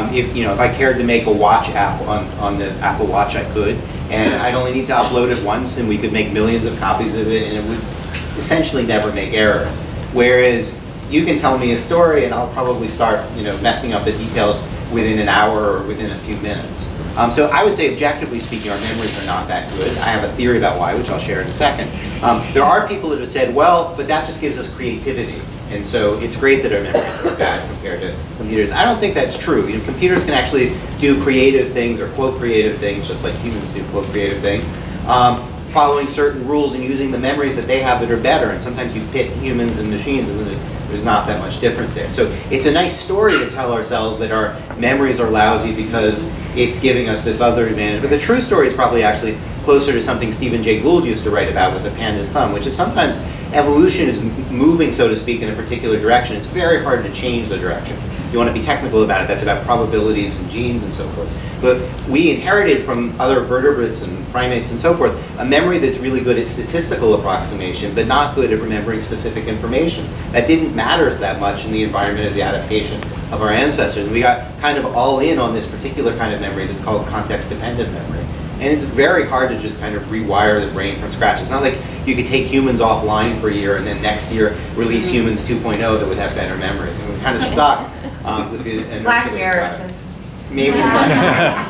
if I cared to make a watch app on the Apple Watch, I could. And I'd only need to upload it once, and we could make millions of copies of it, and it would essentially never make errors. Whereas you can tell me a story, and I'll probably start messing up the details within an hour or within a few minutes. So I would say, objectively speaking, our memories are not that good. I have a theory about why, which I'll share in a second. There are people that have said, well, but that just gives us creativity. And so it's great that our memories are bad compared to computers. I don't think that's true. Computers can actually do creative things or quote creative things, just like humans do quote creative things, following certain rules and using the memories that they have that are better. And sometimes you pit humans and machines, and there's not that much difference there. So it's a nice story to tell ourselves that our memories are lousy because it's giving us this other advantage. But the true story is probably actually closer to something Stephen Jay Gould used to write about with the panda's thumb, which is sometimes evolution is moving, so to speak, in a particular direction. It's very hard to change the direction. If you want to be technical about it, that's about probabilities and genes and so forth. But we inherited from other vertebrates and primates and so forth a memory that's really good at statistical approximation, but not good at remembering specific information. That didn't matter that much in the environment of the adaptation of our ancestors. We got kind of all in on this particular kind of memory that's called context-dependent memory. And it's very hard to just kind of rewire the brain from scratch. It's not like you could take humans offline for a year and then next year release humans 2.0 that would have better memories. And we're kind of stuck with the Black Mirror. Maybe. All right,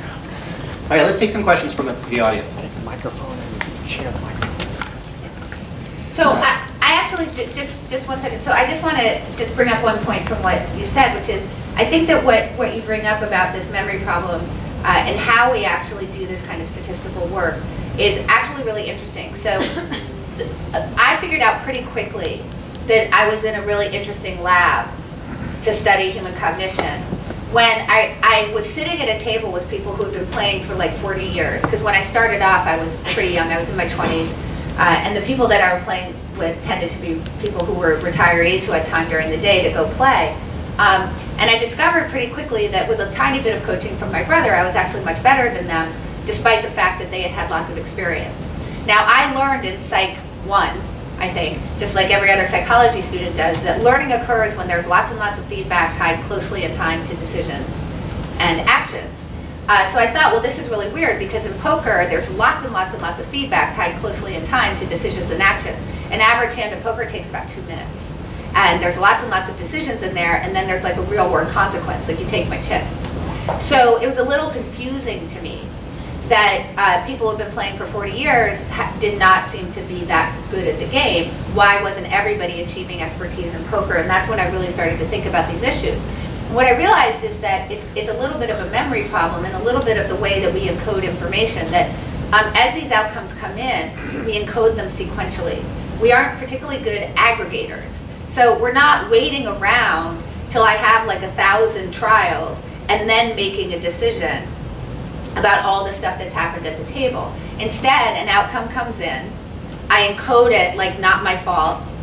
let's take some questions from the audience. Take the microphone and share the microphone. So I actually, just 1 second. So I just want to just bring up one point from what you said, which is I think that what you bring up about this memory problem and how we actually do this kind of statistical work is actually really interesting. So I figured out pretty quickly that I was in a really interesting lab to study human cognition when I was sitting at a table with people who had been playing for like 40 years. Because when I started off, I was pretty young. I was in my 20s. And the people that I was playing with tended to be people who were retirees who had time during the day to go play. And I discovered pretty quickly that with a tiny bit of coaching from my brother, I was actually much better than them, despite the fact that they had had lots of experience. Now, I learned in Psych 1, I think, just like every other psychology student does, that learning occurs when there's lots and lots of feedback tied closely in time to decisions and actions. So I thought, well, this is really weird because in poker, there's lots and lots and lots of feedback tied closely in time to decisions and actions. An average hand of poker takes about 2 minutes. And there's lots and lots of decisions in there, and then there's like a real world consequence, like you take my chips. So it was a little confusing to me that people who have been playing for 40 years did not seem to be that good at the game. Why wasn't everybody achieving expertise in poker? And that's when I really started to think about these issues. What I realized is that it's a little bit of a memory problem and a little bit of the way that we encode information, that as these outcomes come in, we encode them sequentially. We aren't particularly good aggregators. So we're not waiting around till I have like 1,000 trials and then making a decision about all the stuff that's happened at the table. Instead, an outcome comes in, I encode it like not my fault,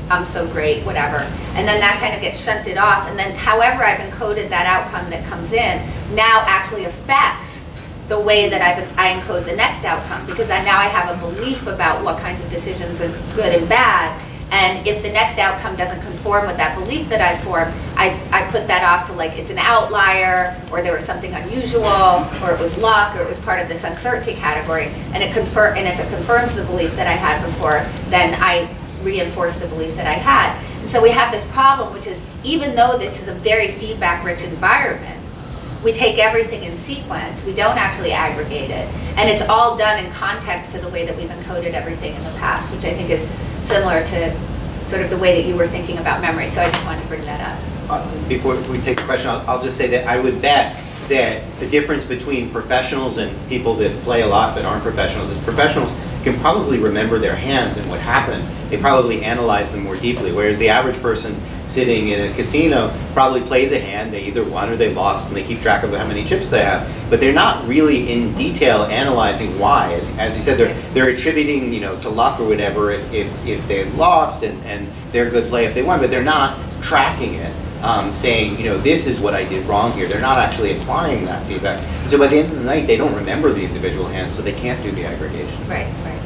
I'm so great, whatever. And then that kind of gets shunted off, and then however I've encoded that outcome that comes in now actually affects the way that I encode the next outcome, because now I have a belief about what kinds of decisions are good and bad. And if the next outcome doesn't conform with that belief that I formed, I put that off to like it's an outlier, or there was something unusual, or it was luck, or it was part of this uncertainty category. And if it confirms the belief that I had before, then I reinforce the belief that I had. And so we have this problem, which is even though this is a very feedback-rich environment, we take everything in sequence, we don't actually aggregate it, and it's all done in context to the way that we've encoded everything in the past, which I think is similar to sort of the way that you were thinking about memory. So I just wanted to bring that up. Before we take the question, I'll just say that I would bet that the difference between professionals and people that play a lot but aren't professionals is professionals can probably remember their hands and what happened. They probably analyze them more deeply, whereas the average person sitting in a casino probably plays a hand, they either won or they lost, and they keep track of how many chips they have, but they're not really in detail analyzing why. As you said, they're attributing, you know, to luck or whatever if they lost, and they're a good play if they won, but they're not tracking it. Saying, you know, this is what I did wrong here. They're not actually applying that feedback. So by the end of the night, they don't remember the individual hands, so they can't do the aggregation. Right, right.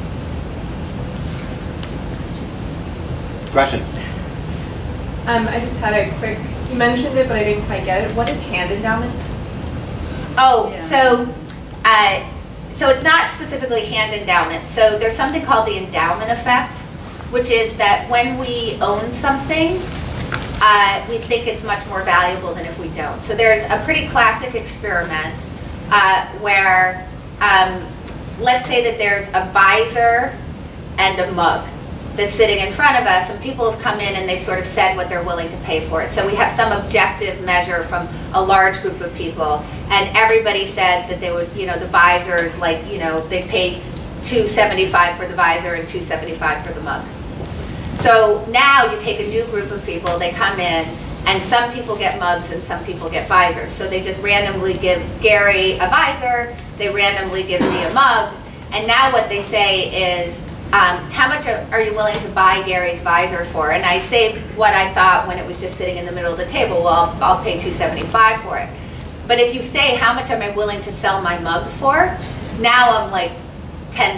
Question? I just had a quick, you mentioned it, but I didn't quite get it. What is hand endowment? Oh, Yeah. so it's not specifically hand endowment. So there's something called the endowment effect, which is that when we own something, we think it's much more valuable than if we don't. So there's a pretty classic experiment where, let's say that there's a visor and a mug that's sitting in front of us, and people have come in and they've sort of said what they're willing to pay for it. So we have some objective measure from a large group of people, and everybody says that they would, you know, the visors, like, you know, they paid $2.75 for the visor and $2.75 for the mug. So now you take a new group of people, they come in, and some people get mugs and some people get visors. So they just randomly give Gary a visor, they randomly give me a mug, and now what they say is, how much are you willing to buy Gary's visor for? And I say what I thought when it was just sitting in the middle of the table, well, I'll pay $2.75 for it. But if you say, how much am I willing to sell my mug for? Now I'm like, $10.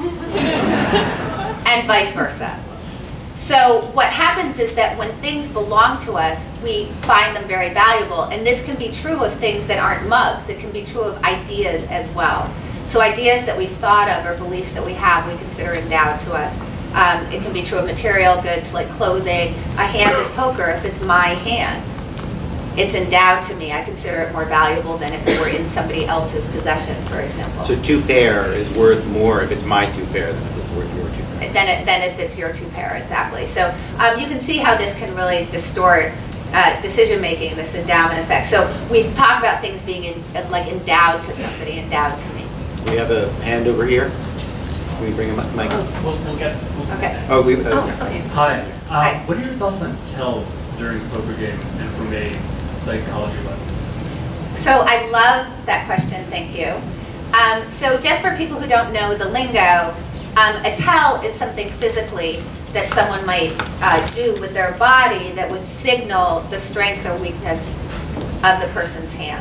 And vice versa. So what happens is that when things belong to us, we find them very valuable. And this can be true of things that aren't mugs. It can be true of ideas as well. So ideas that we've thought of or beliefs that we have, we consider endowed to us. It can be true of material goods like clothing. A hand of poker, if it's my hand, it's endowed to me. I consider it more valuable than if it were in somebody else's possession, for example. So 2 pair is worth more if it's my 2 pair than if it's worth your 2 pair. Than if it's your 2 pair, exactly. So you can see how this can really distort decision making, this endowment effect. So we talk about things being like endowed to somebody, endowed to me. We have a hand over here. Can we bring him up, Mike? We'll get. Okay. Oh, okay. Hi. Hi. What are your thoughts on tells during a poker game and from a psychology lens? So I love that question, thank you. So just for people who don't know the lingo, a tell is something physically that someone might do with their body that would signal the strength or weakness of the person's hand.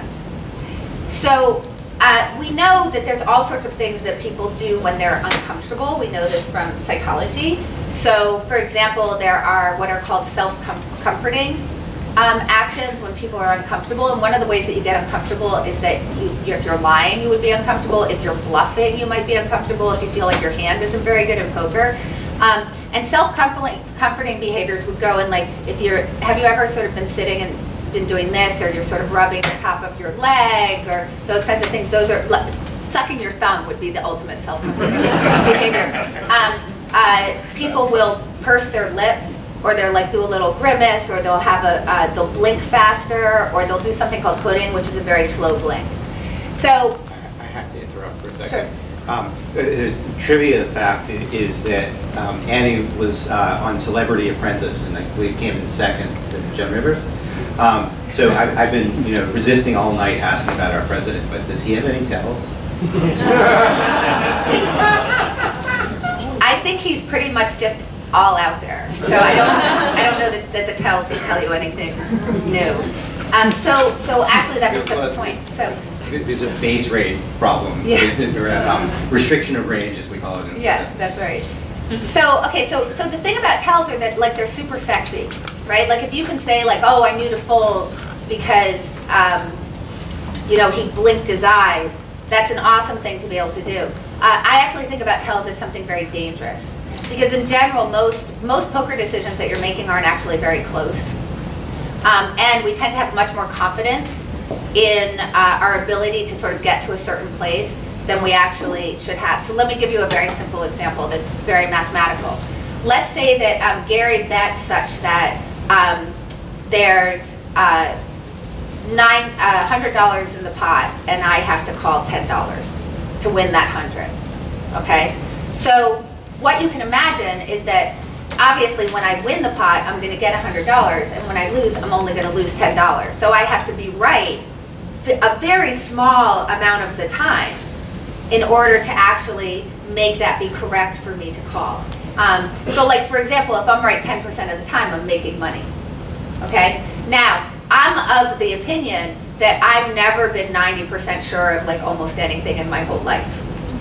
So we know that there's all sorts of things that people do when they're uncomfortable. We know this from psychology. So for example, there are what are called self-comforting actions when people are uncomfortable. And one of the ways that you get uncomfortable is that if you're lying, you would be uncomfortable. If you're bluffing, you might be uncomfortable. If you feel like your hand isn't very good in poker. And self-comforting behaviors would go in like, have you ever sort of been sitting and been doing this, or you're sort of rubbing the top of your leg, or those kinds of things. Those are, sucking your thumb would be the ultimate self-comforting behavior. People will purse their lips, or they'll like do a little grimace, or they'll have they'll blink faster, or they'll do something called hooding, which is a very slow blink. So I have to interrupt for a second. Sure. A trivia fact is that Annie was on Celebrity Apprentice, and I believe came in second to Jen Rivers. So I've been, resisting all night asking about our president, but does he have any tells? I think he's pretty much just all out there. So I don't know that the tells will tell you anything new. So actually that brings up the point. So there's a base rate problem. Yeah. Restriction of range, as we call it. Yes, that's right. So okay, so the thing about tells are that like they're super sexy, right? Like if you can say like, oh, I knew to fold because you know, he blinked his eyes. That's an awesome thing to be able to do. I actually think about tells as something very dangerous because in general, most poker decisions that you're making aren't actually very close, and we tend to have much more confidence in our ability to sort of get to a certain place than we actually should have. So let me give you a very simple example that's very mathematical. Let's say that Gary bets such that there's $100 in the pot and I have to call $10 to win that 100, okay? So what you can imagine is that obviously when I win the pot, I'm gonna get $100, and when I lose, I'm only gonna lose $10. So I have to be right a very small amount of the time in order to actually make that be correct for me to call. So like for example, if I'm right 10% of the time, I'm making money, okay? Now, I'm of the opinion that I've never been 90% sure of like almost anything in my whole life.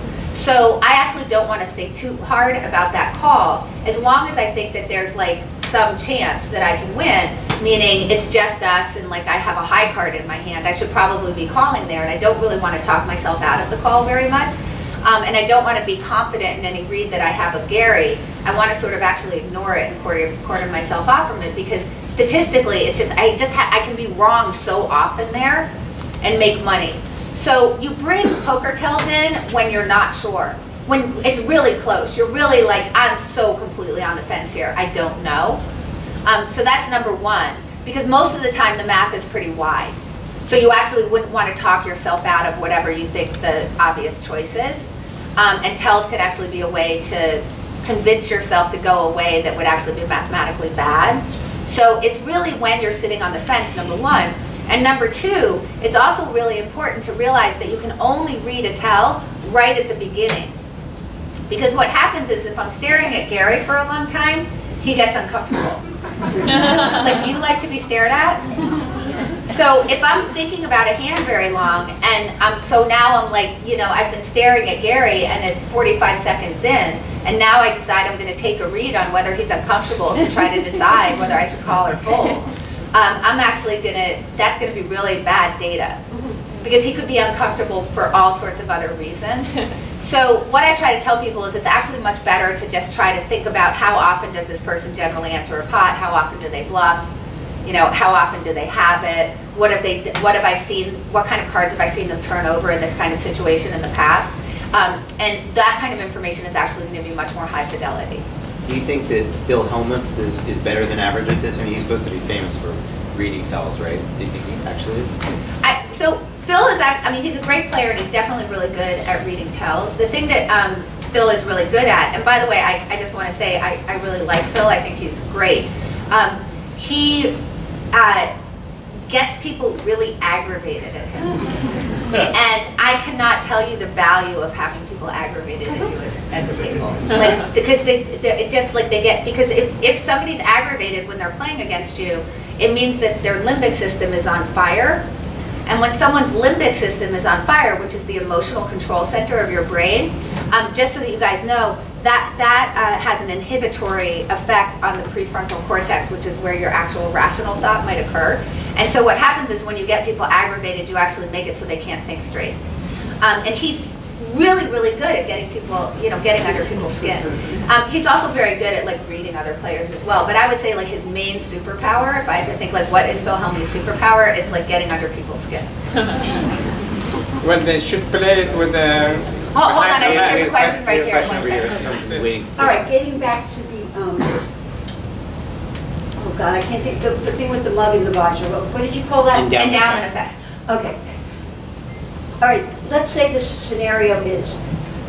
So I actually don't want to think too hard about that call as long as I think that there's like some chance that I can win, meaning it's just us and like I have a high card in my hand. I should probably be calling there, and I don't really want to talk myself out of the call very much. And I don't want to be confident in any read that I have of Gary. I want to sort of actually ignore it and quarter myself off from it because statistically, it's just I can be wrong so often there and make money. So you bring poker tells in when you're not sure, when it's really close. You're really like, I'm so completely on the fence here. I don't know. So that's number one, because most of the time the math is pretty wide. So you actually wouldn't want to talk yourself out of whatever you think the obvious choice is. And tells could actually be a way to convince yourself to go a way that would actually be mathematically bad. So it's really when you're sitting on the fence, number one. And number two, it's also really important to realize that you can only read a tell right at the beginning. Because what happens is if I'm staring at Gary for a long time, he gets uncomfortable. Like, do you like to be stared at? So if I'm thinking about a hand very long, and so now I'm like, you know, I've been staring at Gary and it's 45 seconds in, and now I decide I'm going to take a read on whether he's uncomfortable to try to decide whether I should call or fold. I'm actually that's going to be really bad data because he could be uncomfortable for all sorts of other reasons. So what I try to tell people is it's actually much better to just try to think about how often does this person generally enter a pot, how often do they bluff, you know, how often do they have it, what have I seen, what kind of cards have I seen them turn over in this kind of situation in the past, and that kind of information is actually going to be much more high fidelity. Do you think that Phil Hellmuth is better than average at this? I mean, he's supposed to be famous for reading tells, right? Do you think he actually is? So Phil is, I mean, he's a great player and he's definitely really good at reading tells. The thing that Phil is really good at, and by the way, I just want to say I really like Phil. I think he's great. He gets people really aggravated at him. And I cannot tell you the value of having people aggravated at you at the table. Like, because it just like they get, because if somebody's aggravated when they're playing against you, it means that their limbic system is on fire. And when someone's limbic system is on fire, which is the emotional control center of your brain, just so that you guys know, that has an inhibitory effect on the prefrontal cortex, which is where your actual rational thought might occur. And so what happens is when you get people aggravated, you actually make it so they can't think straight. And he's really, really good at getting people, you know, getting under people's skin. He's also very good at like reading other players as well. But I would say like his main superpower, if I had to think like what is Phil Hellmuth's superpower, it's like getting under people's skin. Well, they should play it with the... Hold on, I think there's a question right here. One second. All right, getting back to the, oh God, I can't think, the thing with the mug and the visor. What did you call that? Endowment effect. Okay. All right, let's say this scenario is,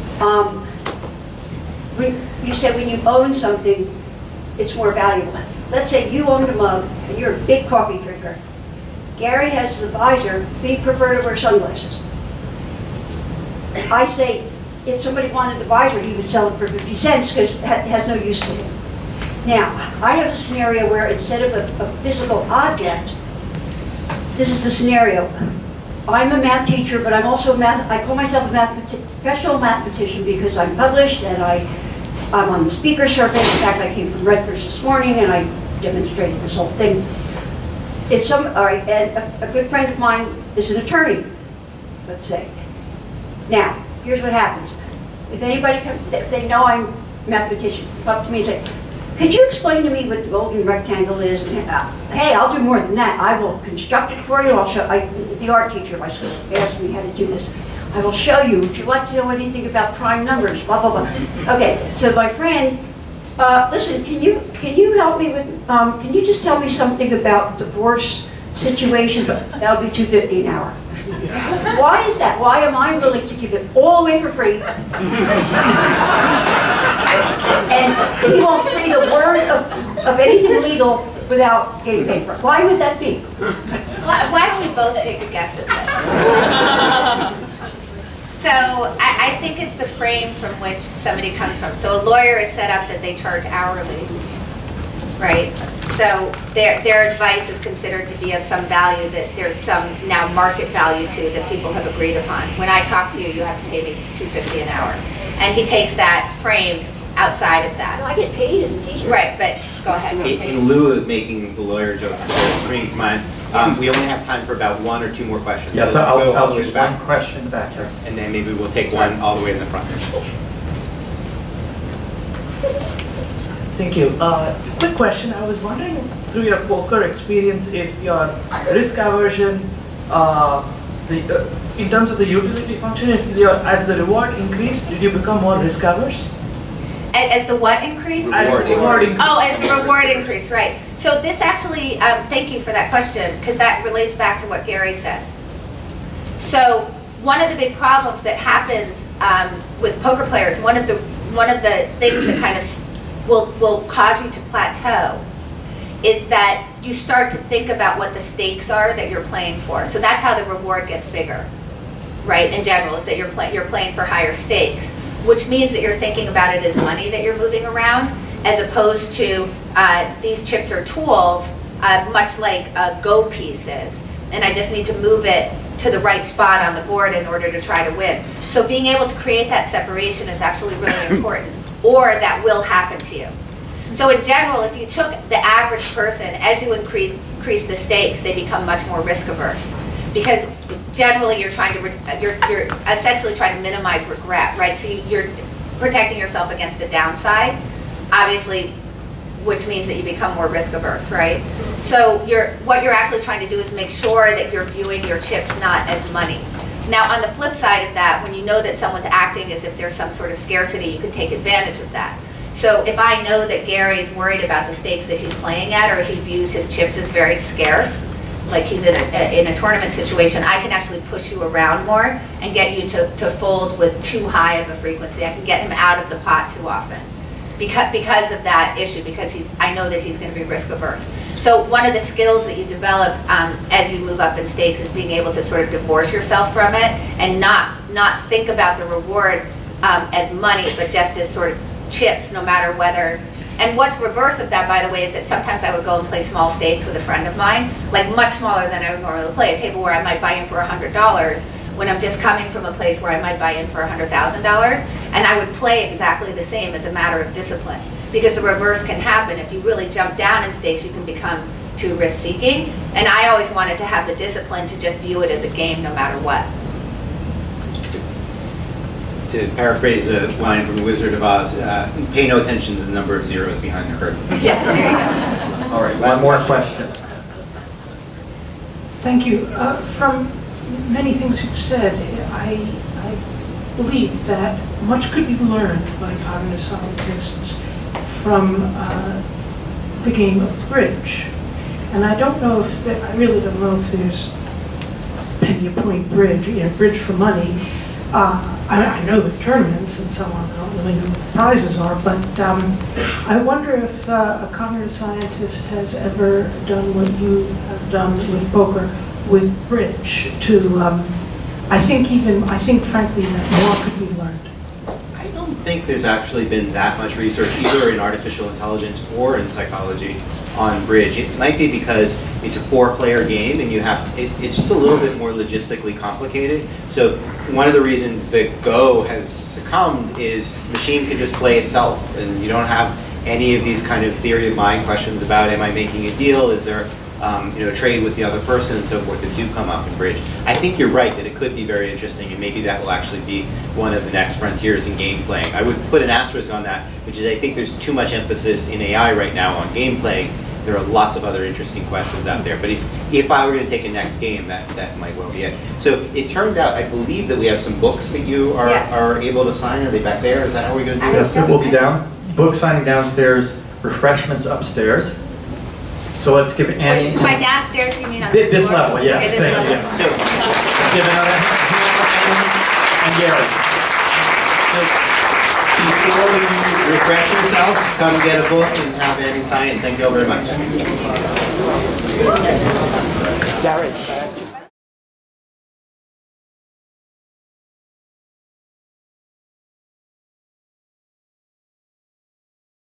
you said when you own something, it's more valuable. Let's say you own a mug and you're a big coffee drinker. Gary has the visor, but he preferred to wear sunglasses. I say, if somebody wanted the visor, he would sell it for 50 cents because it has no use to him. Now, I have a scenario where instead of a physical object, this is the scenario. I'm a math teacher, but I'm also I call myself a professional mathematician because I'm published and I'm on the speaker circuit. In fact, I came from Rutgers this morning and I demonstrated this whole thing. All right, and a good friend of mine is an attorney, let's say. Now, here's what happens. If anybody comes, if they know I'm a mathematician, come up to me and say, could you explain to me what the golden rectangle is? Hey, I'll do more than that. I will construct it for you. I'll show, the art teacher at my school asked me how to do this. I will show you. Would you like to know anything about prime numbers? Blah, blah, blah. Okay, so my friend, listen, can you help me with, can you just tell me something about divorce situation? That'll be $2.50 an hour. Why is that? Why am I willing to give it all away for free? And he won't breathe a word of anything legal without getting paid for it. Why would that be? Why don't we both take a guess at this? So I think it's the frame from which somebody comes from. So a lawyer is set up that they charge hourly, right? So their advice is considered to be of some value, that there's some now market value to that people have agreed upon. When I talk to you, you have to pay me $2.50 an hour. And he takes that frame outside of that. No, I get paid as a teacher. Right, but go ahead. In lieu of making the lawyer jokes that are springing to mind, we only have time for about one or two more questions. Yes, so I'll choose one question in the back here. And then maybe we'll take one all the way in the front. Thank you. Quick question. I was wondering, through your poker experience, if your risk aversion, in terms of the utility function, as the reward increased, did you become more risk averse? As the what increased? Reward increase. Oh, as the reward increase, right. So this actually, thank you for that question, because that relates back to what Gary said. So one of the big problems that happens with poker players, one of the things that kind of will cause you to plateau is that you start to think about what the stakes are that you're playing for. So that's how the reward gets bigger, right? In general, is that you're playing for higher stakes, which means that you're thinking about it as money that you're moving around, as opposed to these chips are tools, much like a Go piece is, and I just need to move it to the right spot on the board in order to try to win. So being able to create that separation is actually really important, or that will happen to you. So in general, if you took the average person, as you increase the stakes, they become much more risk averse. Because generally you're essentially trying to minimize regret, right? So you're protecting yourself against the downside, obviously, which means that you become more risk averse, right? So what you're actually trying to do is make sure that you're viewing your chips not as money. Now on the flip side of that, when you know that someone's acting as if there's some sort of scarcity, you can take advantage of that. So if I know that Gary's worried about the stakes that he's playing at, or he views his chips as very scarce, like he's in a tournament situation, I can actually push you around more and get you to fold with too high of a frequency. I can get him out of the pot too often because of that issue, because I know that he's going to be risk averse. So one of the skills that you develop as you move up in stakes is being able to sort of divorce yourself from it and not think about the reward as money, but just as sort of chips, no matter whether. And what's reverse of that, by the way, is that sometimes I would go and play small stakes with a friend of mine, like much smaller than I would normally play, a table where I might buy in for $100, when I'm just coming from a place where I might buy in for $100,000, and I would play exactly the same as a matter of discipline. Because the reverse can happen. If you really jump down in stakes, you can become too risk-seeking. And I always wanted to have the discipline to just view it as a game no matter what. To paraphrase a line from The Wizard of Oz, pay no attention to the number of zeros behind the curtain. Yes, there you go. All right, one more question. Thank you. From many things you've said, I believe that much could be learned by cognitive scientists from the game of bridge. And I don't know if I really don't know if there's penny a point bridge, bridge for money. I know the tournaments and so on. I don't really know what the prizes are, but I wonder if a cognitive scientist has ever done what you have done with poker, with bridge. I think frankly that more could be learned. I don't think there's actually been that much research either in artificial intelligence or in psychology on bridge. It might be because it's a 4-player game and you have to, it's just a little bit more logistically complicated. So one of the reasons that Go has succumbed is machine can just play itself, and you don't have any of these kind of theory of mind questions about, am I making a deal? Is there a trade with the other person and so forth that do come up in bridge. I think you're right that it could be very interesting, and maybe that will actually be one of the next frontiers in game playing. I would put an asterisk on that, which is I think there's too much emphasis in AI right now on game playing. There are lots of other interesting questions out there. But if I were going to take a next game, that might well be it. So it turned out, I believe that we have some books that you are able to sign. Are they back there? Is that how we're going to do Yes, this? it will be down. Book signing downstairs, refreshments upstairs. So let's give Annie. Wait, by downstairs, you mean on This floor? level, yes. Okay, this Thank level. you, yes. So, Give another hand for Annie and Gary. before you refresh yourself, come get a book and have Annie sign it. Thank you all very much. Gary.